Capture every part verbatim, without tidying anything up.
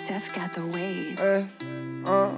Seth got the waves. Hey, uh,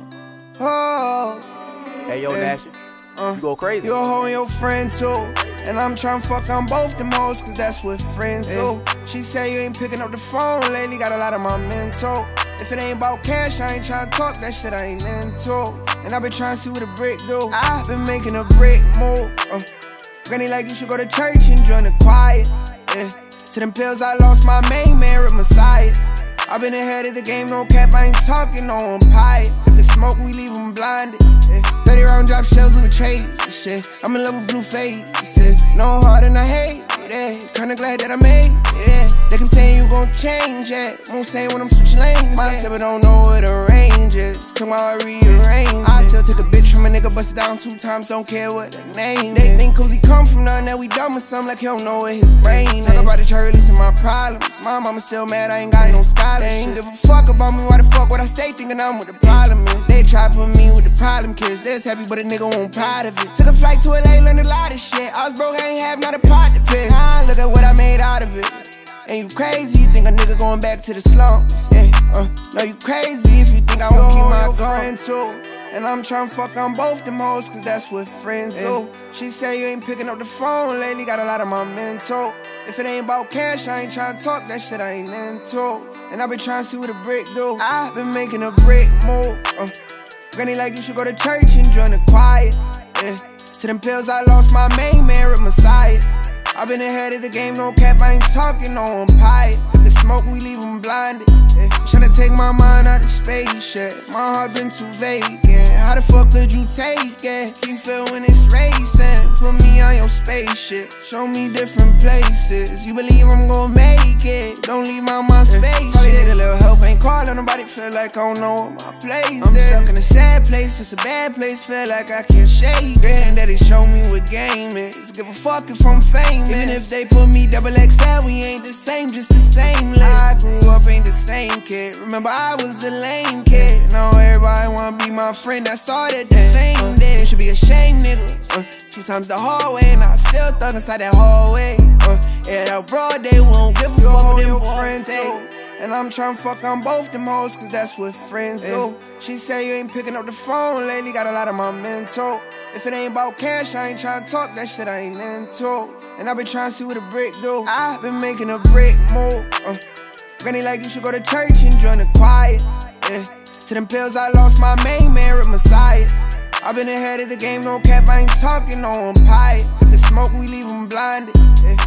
oh, Hey, yo, hey, Nash, uh, you go crazy. You a hoe and your friend too. And I'm tryna fuck on both them hoes, cause that's what friends do. She say you ain't picking up the phone lately, got a lot of my mental. If it ain't about cash, I ain't tryna talk, that shit I ain't into. And I been tryna see what a brick do. I been making a brick move. Uh, Granny like you should go to church and join the choir. Yeah. To them pills I lost my main man with Messiah. I been ahead of the game, no cap, I ain't talking, no umpire. If it's smoke, we leave them blinded. Yeah. thirty round drop shells with a trade. Shit. I'm in love with blue faces. No heart and I hate it. Kinda glad that I made it. They keep saying you gon' change it. Won't say when I'm switching lanes. Myself, I don't know what the range is. Tomorrow I rearrange. I still took a bitch from a nigga, bust it down two times, don't care what the name. They think Toosii come from nothing, that we dumb or something, like he don't know what his brain is. Talk about the church releasing my problems. My mama still mad, I ain't got no scholarship. They ain't give a fuck about me, why the fuck would I stay thinking I'm with the problem is? They try put me with the problem kids. They's happy, but a nnigga won't proud of it. Took a flight to L A, learned a lot of shit. I was broke, I ain't have not a pot to pick. Nah, look at what I made out of it. And you crazy, you think a nigga going back to the slums. Yeah, uh, no, you crazy if you think I won't keep my gun too. And I'm tryna fuck on both them hoes, cause that's what friends do. She say you ain't picking up the phone lately, got a lot of my mental. If it ain't about cash, I ain't tryna talk, that shit I ain't into. And I been tryna see what a brick do. I been making a brick move. Uh, Granny like you should go to church and join the choir. Yeah. To them pills I lost my main man with Messiah. I been ahead of the game, no cap, I ain't talking, no umpire. If it's smoke, we leave them blinded. Yeah. Tryna take my mind out of space, yeah. My heart been too vacant. How the fuck could you take it? You feel when it's racing. Put me on your spaceship. Show me different places. You believe I'm gon' make it. Don't leave my mind space. Probably need a little help, ain't calling nobody. Feel like I don't know what my place I'm is. I'm stuck in a sad place, it's a bad place. Feel like I can't shake. Granddaddy show me what game is. Give a fuck if I'm famous. Even if they put me double X L, we ain't the same, just the same list. I grew up, ain't the same kid. Remember I was the lame kid. Now everybody wanna be my friend, that's all that the fame did. You should be ashamed, nigga. Uh, two times the hallway, and I still thug inside that hallway. Uh, yeah, that broad, they won't give a fuck what them friends say. And I'm tryna fuck on both them hoes, cause that's what friends do. She say you ain't picking up the phone lately, got a lot of my mental. If it ain't about cash, I ain't tryna talk, that shit I ain't into. And I been tryna see what a brick do. I been making a brick move. Uh, Granny like you should go to church and join the choir. Yeah. To them pills I lost my main man with Messiah. I been ahead of the game, no cap, I ain't talking, no umpire. If it's smoke, we leave them blinded. Yeah.